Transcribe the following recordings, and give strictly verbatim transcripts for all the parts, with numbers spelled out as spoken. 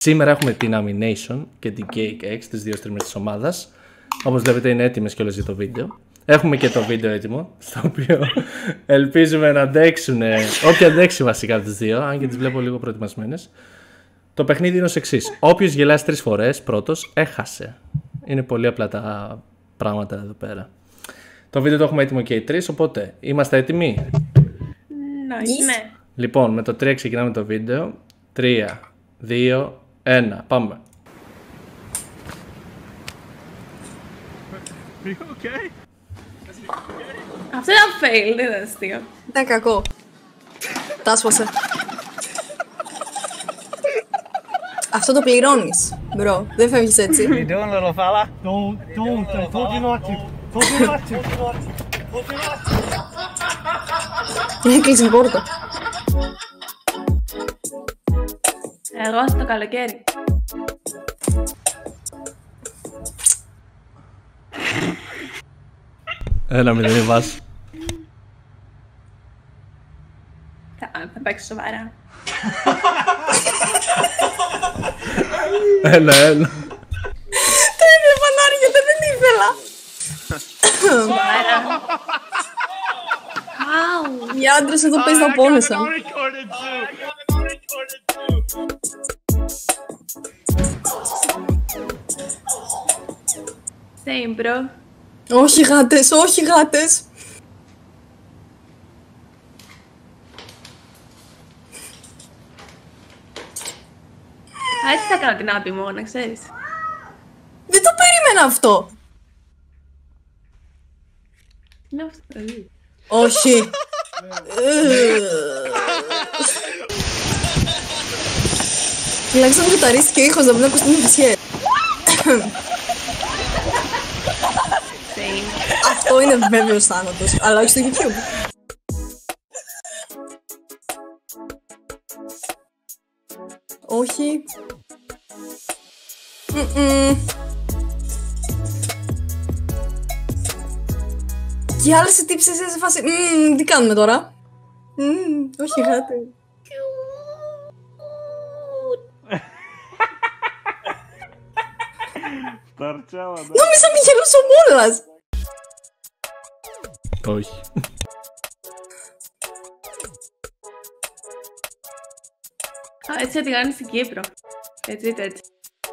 Σήμερα έχουμε την Amination και την Cake X, τις δύο streamers της ομάδας. Όπως βλέπετε είναι έτοιμες κιόλας για το βίντεο. Έχουμε και το βίντεο έτοιμο, στο οποίο ελπίζουμε να αντέξουν, όποια αντέξει βασικά τις δύο, αν και τις βλέπω λίγο προετοιμασμένες. Το παιχνίδι είναι ως εξής. Όποιος γελάσει τρεις φορές πρώτος, έχασε. Είναι πολύ απλά τα πράγματα εδώ πέρα. Το βίντεο το έχουμε έτοιμο και οι τρεις, οπότε είμαστε έτοιμοι. Nice. Ναι. Λοιπόν, με το τρία ξεκινάμε το βίντεο. τρία, δύο, ένα, πάμε. Okay. Αυτό ήταν fail, δεν ήταν αστείο. Ήταν κακό. Τάσπασε. Αυτό το πληρώνεις, μπρο. Δεν φεύγεις έτσι. What are you doing, little fella? Don't, don't, I told you not to. Told you not to. Told you not to. Έκλεισε την πόρτα. Εγώ στο καλοκαίρι. Ένα μηδέν η βάση. Θα, θα παίξω σοβαρά. Ένα, ένα. Τα έβλεπα να έρχεται, δεν ήθελα. Σοβαρά. Wow. Οι άντρες εδώ πες να πόνεσαν. Same, bro. Όχι γάτες, όχι γάτες. Α, έτσι θα κάνω την άπη μου, να ξέρεις. Δεν το περίμενα αυτό. Είναι αυτό το παιδί. Όχι. Τουλάχιστον γουταρίστηκε ο ήχος, να μην ακούς την ειδησία. Same. Αυτό είναι βέβαιος θάνατος, αλλά όχι στο YouTube. Όχι. Mm-mm. Και άλλες οι τύψεις σε φάση. Mm, τι κάνουμε τώρα. Mm, όχι γάτε. Νόμιζα μη γελούσε ο Μόλας. Όχι. Α, έτσι θα τη κάνει στην Κύπρο. Έτσι, είτε έτσι.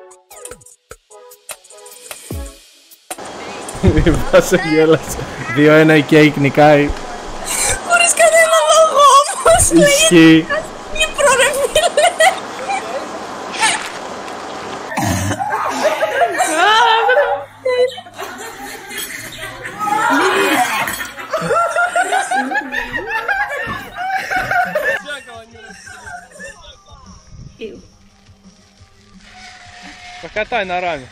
Η βάση γέλασε. δύο ένα η Cake νικάει. Χωρίς κανένα λόγο όμως. Ισχύει. Κύπρο ρε φίλε. Покатай на раме.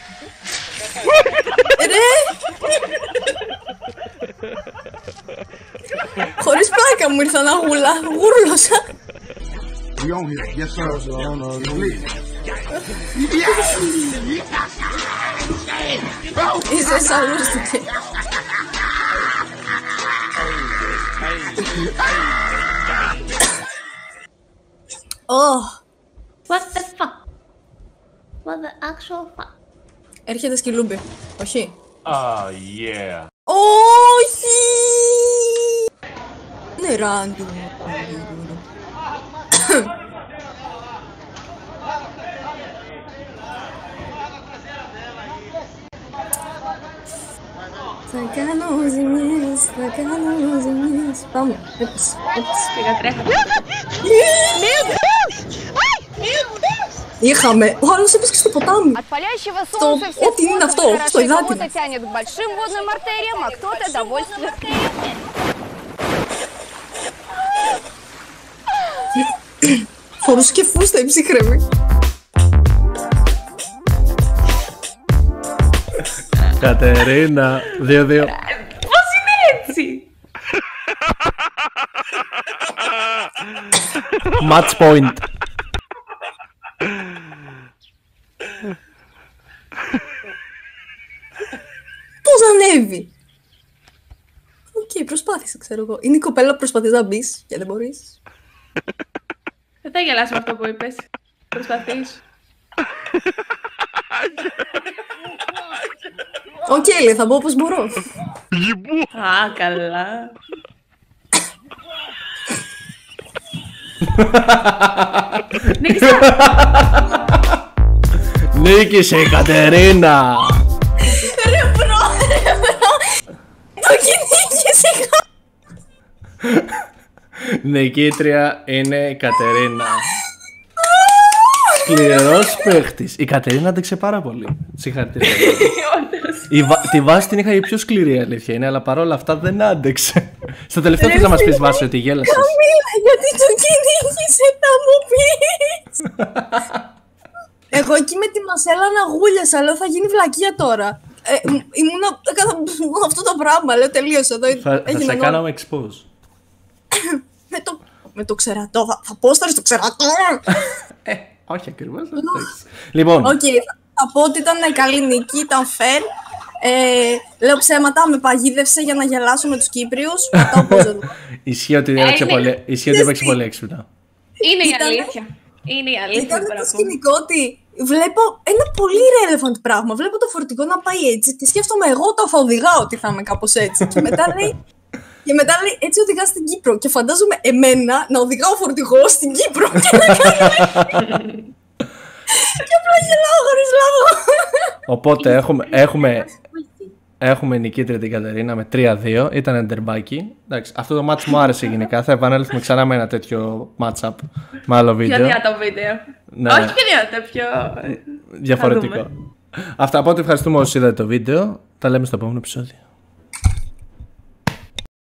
Ρε! Χωρίς πλάκα μου ήρθα να γουλά, γούρλωσα. We on here, yes sir. Please. Είσαι σαλούστηκε. Oh, What the fuck? What the actual fuck? έρχεται σκυλούμπι. Όχι. Oh yeah. Όχι! Νεράντου. Θα κάνω ζημιές, θα κάνω ζημιές. Πάμε, έπαιξε, έπαιξε. Πήγα τρέχα. Είχαμε. Ο άλλος έπαιξε στο ποτάμι. От палящего То солнца все вот именно в то, способы что и хороши. надо. Кого-то тянет к большим водным артериям, а кто-то довольствует. Φορούσε και φούστα η ψύχρεμη. Κατερίνα, δύο δύο. Πώς είναι έτσι? Match point. Πώς ανέβει. Οκ, προσπάθησε, ξέρω εγώ. Είναι η κοπέλα που προσπαθείς να μπεις και δεν μπορείς. Δεν θα γελάσω με αυτό που είπες. Προσπαθείς. Οκ, λέει, θα μπω όπως μπορώ. Α, καλά. Νίκησε η Κατερίνα! Ρε μπρο, ρε μπρο. Το κυνήγησε. Νικήτρια είναι η Κατερίνα. Σκληρός παίχτης. Η Κατερίνα άντεξε πάρα πολύ. Συγχαρητήρια. Η βα... Τη βάση την είχα η πιο σκληρή, αλήθεια είναι, αλλά παρόλα αυτά δεν άντεξε. Στο τελευταίο θες να μας πεις, Βάση, ότι γέλασες. Καμίλα, γιατί το κυνήγησε, θα μου πεις. Εγώ εκεί με τη Μασέλα να γούλιασα, λέω θα γίνει βλακεία τώρα. Ε, ήμουν έκανα αυτό το πράγμα, λέω τελείωσε εδώ. Θα, θα σε κάναμε expose. με, το, με το ξερατό, θα, θα πω στο ξερατό. ε, όχι ακριβώς. Λοιπόν. Οκ, okay, θα, θα πω ότι ήταν καλή νίκη, ήταν fair. Ε, λέω ψέματα, με παγίδευσε για να γελάσω με τους Κύπριους. Πατάω πώς εδώ. Ισχύει ότι έπαιξε πολύ, πολύ έξυπνα. Είναι η αλήθεια. Είναι η αλήθεια. Ήταν το σκηνικό ότι βλέπω ένα πολύ relevant πράγμα. Βλέπω το φορτηγό να πάει έτσι και σκέφτομαι εγώ όταν θα οδηγάω ότι θα είμαι κάπως έτσι. Και μετά λέει, και μετά λέει έτσι οδηγά στην Κύπρο. Και φαντάζομαι εμένα να οδηγάω φορτηγό στην Κύπρο και να κάνει. Και απλά γελάω χωρίς λόγο. Οπότε έχουμε, έχουμε, έχουμε νικήτρια την Κατερίνα με τρία δύο. Ήταν εντερμπάκι. Εντάξει, αυτό το match μου άρεσε γενικά. Θα επανέλθουμε ξανά με ένα τέτοιο match-up με άλλο βίντεο. Πιο δυνατό βίντεο. Ναι. Όχι πιο δυνατό, πιο διαφορετικό. Αυτά, οπότε ευχαριστούμε όσοι είδατε το βίντεο. Τα λέμε στο επόμενο επεισόδιο.